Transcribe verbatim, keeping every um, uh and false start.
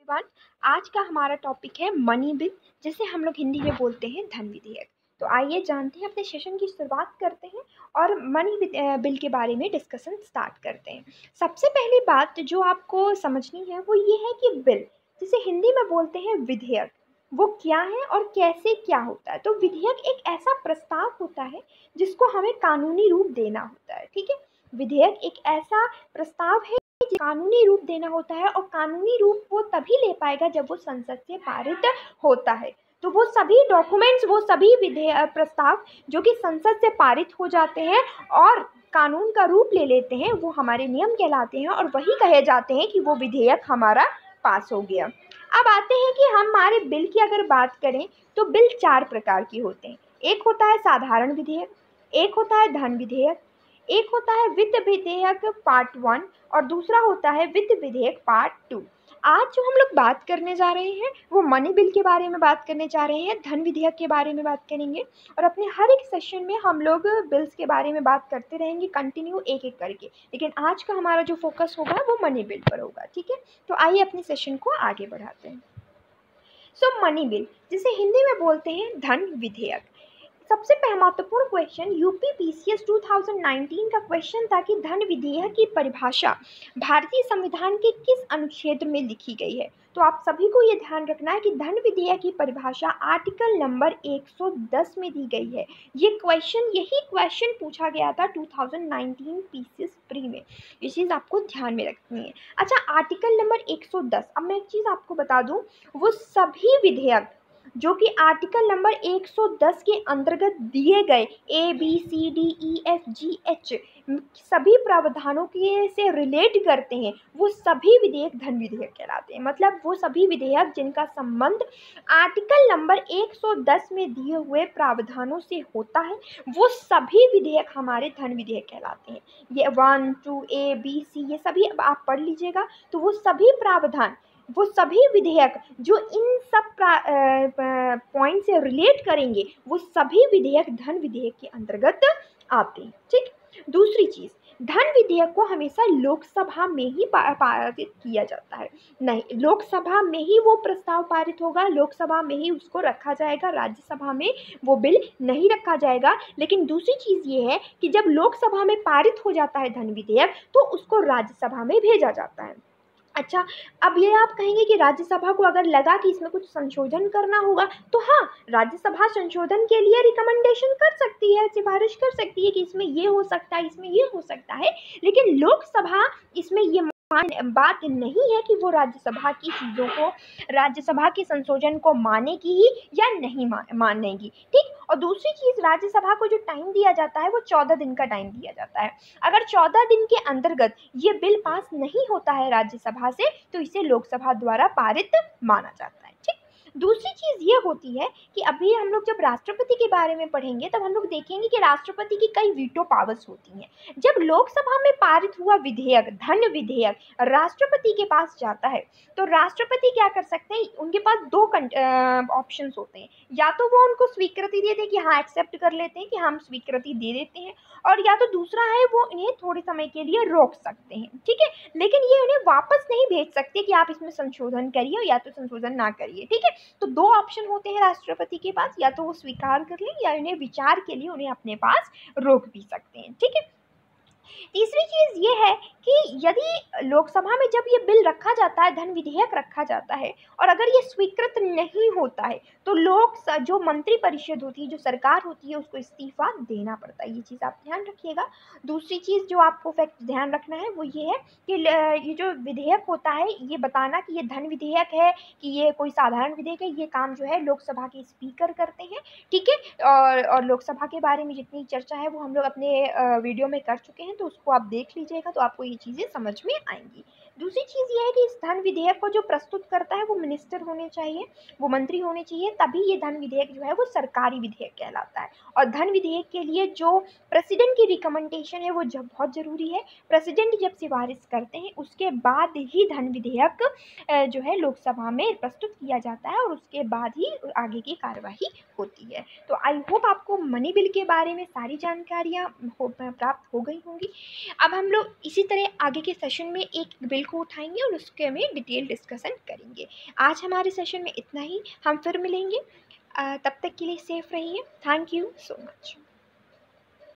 Everyone. आज का हमारा टॉपिक है मनी बिल, जिसे हम लोग हिंदी में बोलते हैं धन विधेयक। तो आइए जानते हैं, अपने सेशन की शुरुआत करते हैं और मनी बिल के बारे में डिस्कशन स्टार्ट करते हैं। सबसे पहली बात जो आपको समझनी है वो ये है कि बिल, जिसे हिंदी में बोलते हैं विधेयक, वो क्या है और कैसे क्या होता है। तो विधेयक एक ऐसा प्रस्ताव होता है जिसको हमें कानूनी रूप देना होता है। ठीक है, विधेयक एक ऐसा प्रस्ताव है कानूनी रूप देना होता है, और कानूनी रूप वो तभी ले पाएगा जब वो संसद से पारित होता है। तो वो सभी डॉक्यूमेंट्स, वो सभी विधेयक प्रस्ताव जो कि संसद से पारित हो जाते हैं और कानून का रूप ले लेते हैं, वो हमारे नियम कहलाते हैं और वही कहे जाते हैं कि वो विधेयक हमारा पास हो गया। अब आते हैं कि हम हमारे बिल की अगर बात करें तो बिल चार प्रकार के होते हैं। एक होता है साधारण विधेयक, एक होता है धन विधेयक, एक होता है वित्त विधेयक पार्ट वन और दूसरा होता है वित्त विधेयक पार्ट टू। आज जो हम लोग बात करने जा रहे हैं वो मनी बिल के बारे में बात करने जा रहे हैं, धन विधेयक के बारे में बात करेंगे और अपने हर एक सेशन में हम लोग बिल्स के बारे में बात करते रहेंगे कंटिन्यू एक एक करके। लेकिन आज का हमारा जो फोकस होगा वो मनी बिल पर होगा। ठीक है, तो आइए अपने सेशन को आगे बढ़ाते हैं। सो मनी बिल, जिसे हिंदी में बोलते हैं धन विधेयक। सबसे महत्वपूर्ण क्वेश्चन यूपी पीसीएस दो हज़ार उन्नीस का क्वेश्चन था कि धन विधेयक की परिभाषा भारतीय संविधान के किस अनुच्छेद में लिखी गई है। तो आप सभी को ये ध्यान रखना है कि धन विधेयक की परिभाषा आर्टिकल नंबर एक सौ दस में दी गई है। ये क्वेश्चन यही क्वेश्चन पूछा गया था दो हज़ार उन्नीस पीसीएस प्री में, ये चीज़ आपको ध्यान में रखनी है। अच्छा, आर्टिकल नंबर एक सौ दस, अब मैं एक चीज़ आपको बता दूं, वो सभी विधेयक जो कि आर्टिकल नंबर एक सौ दस के अंतर्गत दिए गए A B C D E F G H सभी प्रावधानों के से रिलेट करते हैं, वो सभी विधेयक धन विधेयक कहलाते हैं। मतलब वो सभी विधेयक जिनका संबंध आर्टिकल नंबर एक सौ दस में दिए हुए प्रावधानों से होता है, वो सभी विधेयक हमारे धन विधेयक कहलाते हैं। ये one two A B C ये सभी आप पढ़ लीजिएगा। तो वो सभी प्रावधान, वो सभी विधेयक जो इन सब पॉइंट से रिलेट करेंगे, वो सभी विधेयक धन विधेयक के अंतर्गत आते हैं। ठीक, दूसरी चीज, धन विधेयक को हमेशा लोकसभा में ही पारित किया जाता है। नहीं, लोकसभा में ही वो प्रस्ताव पारित होगा, लोकसभा में ही उसको रखा जाएगा, राज्यसभा में वो बिल नहीं रखा जाएगा। लेकिन दूसरी चीज ये है कि जब लोकसभा में पारित हो जाता है धन विधेयक, तो उसको राज्यसभा में भेजा जाता है। अच्छा, अब ये आप कहेंगे कि राज्यसभा को अगर लगा कि इसमें कुछ संशोधन करना होगा, तो हाँ, राज्यसभा संशोधन के लिए रिकमेंडेशन कर सकती है, सिफारिश कर सकती है कि इसमें ये हो सकता है, इसमें ये हो सकता है। लेकिन लोकसभा इसमें ये बात नहीं है कि वो राज्यसभा की चीज़ों को, राज्यसभा के संशोधन को मानेगी ही या नहीं मानेगी। ठीक, और दूसरी चीज़, राज्यसभा को जो टाइम दिया जाता है वो चौदह दिन का टाइम दिया जाता है। अगर चौदह दिन के अंतर्गत ये बिल पास नहीं होता है राज्यसभा से, तो इसे लोकसभा द्वारा पारित माना जाता है। ठीक, दूसरी चीज़ ये होती है कि अभी हम लोग जब राष्ट्रपति के बारे में पढ़ेंगे तब हम लोग देखेंगे कि राष्ट्रपति की कई वीटो पावर्स होती हैं। जब लोकसभा में पारित हुआ विधेयक, धन विधेयक, राष्ट्रपति के पास जाता है, तो राष्ट्रपति क्या कर सकते हैं, उनके पास दो ऑप्शंस होते हैं। या तो वो उनको स्वीकृति दे दें कि हाँ एक्सेप्ट कर लेते हैं कि हम स्वीकृति दे देते हैं, और या तो दूसरा है वो इन्हें थोड़े समय के लिए रोक सकते हैं। ठीक है, लेकिन ये उन्हें वापस नहीं भेज सकते कि आप इसमें संशोधन करिए या तो संशोधन ना करिए। ठीक है, तो दो ऑप्शन होते हैं राष्ट्रपति के पास, या तो वो स्वीकार कर लें या इन्हें विचार के लिए उन्हें अपने पास रोक भी सकते हैं। ठीक है, तीसरी चीज ये है कि यदि लोकसभा में जब ये बिल रखा जाता है, धन विधेयक रखा जाता है, और अगर ये स्वीकृत नहीं होता है, तो लोक जो मंत्री परिषद होती है, जो सरकार होती है, उसको इस्तीफा देना पड़ता है। ये चीज़ आप ध्यान रखिएगा। दूसरी चीज़ जो आपको फैक्ट ध्यान रखना है वो ये है कि ये जो विधेयक होता है, ये बताना कि ये धन विधेयक है कि ये कोई साधारण विधेयक है, ये काम जो है लोकसभा के स्पीकर करते हैं। ठीक है, और, और लोकसभा के बारे में जितनी चर्चा है वो हम लोग अपने वीडियो में कर चुके हैं, तो उसको आप देख लीजिएगा, तो आपको ये चीज़ें समझ में आएंगी। दूसरी चीज़ ये है कि इस धन विधेयक को जो प्रस्तुत करता है वो मिनिस्टर होने चाहिए, वो मंत्री होने चाहिए, तभी ये धन विधेयक जो है वो सरकारी विधेयक कहलाता है। और धन विधेयक के लिए जो प्रेसिडेंट की रिकमेंडेशन है वो जब बहुत ज़रूरी है। प्रेसिडेंट जब सिफारिश करते हैं उसके बाद ही धन विधेयक जो है लोकसभा में प्रस्तुत किया जाता है, और उसके बाद ही आगे की कार्यवाही होती है। तो आई होप आपको मनी बिल के बारे में सारी जानकारियाँ प्राप्त हो गई होंगी। अब हम लोग इसी तरह आगे के सेशन में एक बिल को उठाएंगे और उसके में डिटेल डिस्कशन करेंगे। आज हमारे सेशन में इतना ही, हम फिर मिलेंगे। तब तक के लिए सेफ रहिए। Thank you so much.